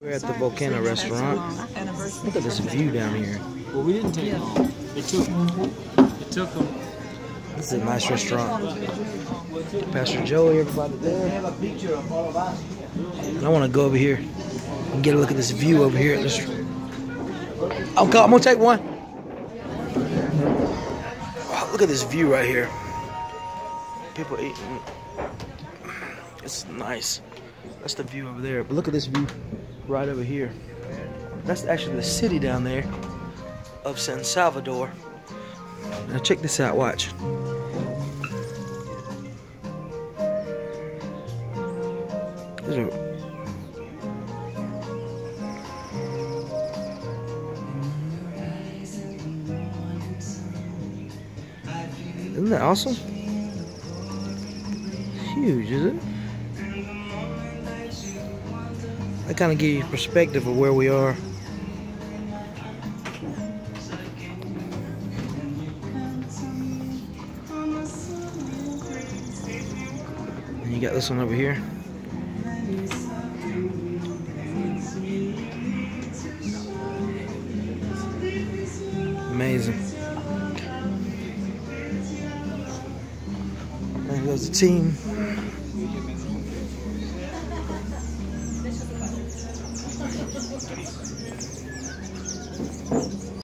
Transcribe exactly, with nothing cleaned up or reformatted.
We're at the Volcano restaurant. Look at this view down here. Well, we didn't take long. It took it took them. This is a nice restaurant. Pastor Joey, everybody there. And I want to go over here and get a look at this view over here. This, I'm, I'm gonna take one. Oh, look at this view right here. People eating. It's nice. That's the view over there. But look at this view right over here. That's actually the city down there of San Salvador. Now check this out, watch. These are Isn't that awesome? Huge, is it? That kind of gives you perspective of where we are. And you got this one over here. Amazing. There goes the team.